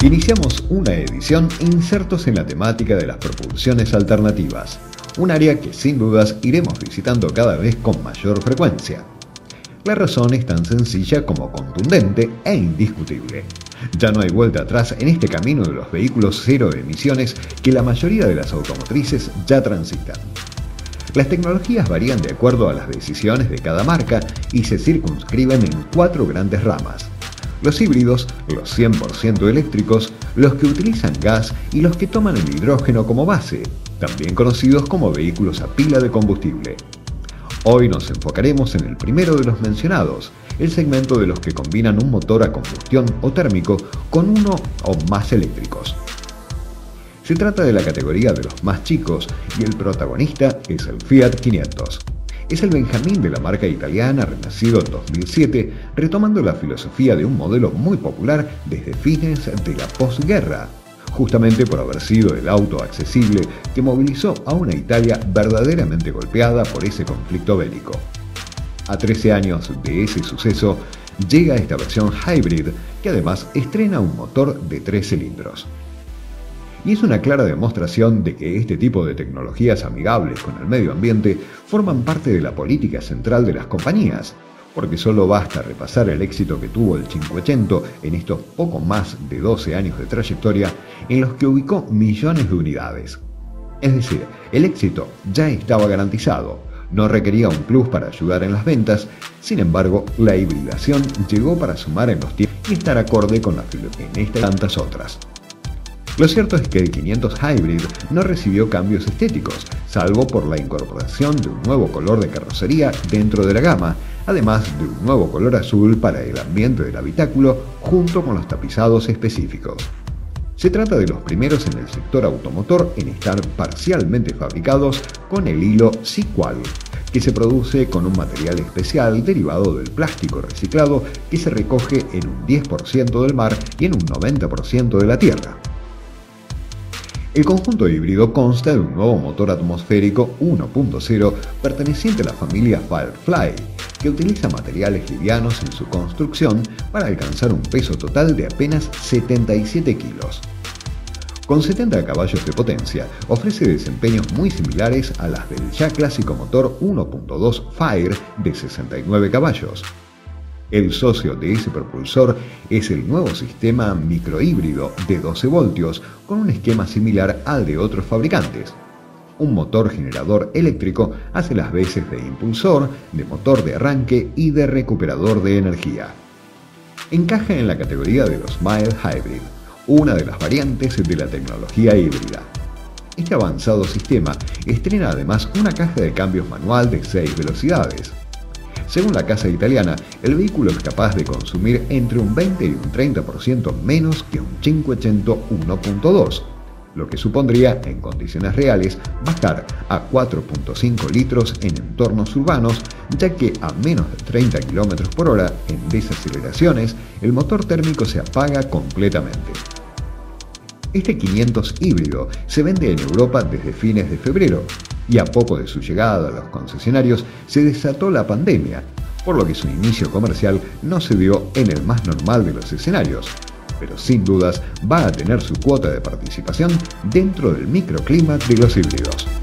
Iniciamos una edición insertos en la temática de las propulsiones alternativas, un área que sin dudas iremos visitando cada vez con mayor frecuencia. La razón es tan sencilla como contundente e indiscutible. Ya no hay vuelta atrás en este camino de los vehículos cero emisiones que la mayoría de las automotrices ya transitan. Las tecnologías varían de acuerdo a las decisiones de cada marca y se circunscriben en 4 grandes ramas: los híbridos, los 100% eléctricos, los que utilizan gas y los que toman el hidrógeno como base, también conocidos como vehículos a pila de combustible. Hoy nos enfocaremos en el primero de los mencionados, el segmento de los que combinan un motor a combustión o térmico con uno o más eléctricos. Se trata de la categoría de los más chicos y el protagonista es el Fiat 500. Es el Benjamín de la marca italiana, renacido en 2007, retomando la filosofía de un modelo muy popular desde fines de la posguerra, justamente por haber sido el auto accesible que movilizó a una Italia verdaderamente golpeada por ese conflicto bélico. A 13 años de ese suceso, llega esta versión hybrid que además estrena un motor de 3 cilindros. Y es una clara demostración de que este tipo de tecnologías amigables con el medio ambiente forman parte de la política central de las compañías, porque solo basta repasar el éxito que tuvo el 500 en estos poco más de 12 años de trayectoria en los que ubicó millones de unidades. Es decir, el éxito ya estaba garantizado, no requería un plus para ayudar en las ventas. Sin embargo, la hibridación llegó para sumar en los tiempos y estar acorde con la filosofía en esta y tantas otras. Lo cierto es que el 500 Hybrid no recibió cambios estéticos, salvo por la incorporación de un nuevo color de carrocería dentro de la gama, además de un nuevo color azul para el ambiente del habitáculo junto con los tapizados específicos. Se trata de los primeros en el sector automotor en estar parcialmente fabricados con el hilo C-Qual, que se produce con un material especial derivado del plástico reciclado que se recoge en un 10% del mar y en un 90% de la tierra. El conjunto híbrido consta de un nuevo motor atmosférico 1.0 perteneciente a la familia Firefly, que utiliza materiales livianos en su construcción para alcanzar un peso total de apenas 77 kilos. Con 70 caballos de potencia, ofrece desempeños muy similares a las del ya clásico motor 1.2 Fire de 69 caballos. El socio de ese propulsor es el nuevo sistema microhíbrido de 12 voltios con un esquema similar al de otros fabricantes. Un motor generador eléctrico hace las veces de impulsor, de motor de arranque y de recuperador de energía. Encaja en la categoría de los Mild Hybrid, una de las variantes de la tecnología híbrida. Este avanzado sistema estrena además una caja de cambios manual de 6 velocidades. Según la casa italiana, el vehículo es capaz de consumir entre un 20 y un 30% menos que un 500 1.2, lo que supondría, en condiciones reales, bajar a 4.5 litros en entornos urbanos, ya que a menos de 30 km por hora en desaceleraciones, el motor térmico se apaga completamente. Este 500 híbrido se vende en Europa desde fines de febrero, y a poco de su llegada a los concesionarios se desató la pandemia, por lo que su inicio comercial no se dio en el más normal de los escenarios, pero sin dudas va a tener su cuota de participación dentro del microclima de los híbridos.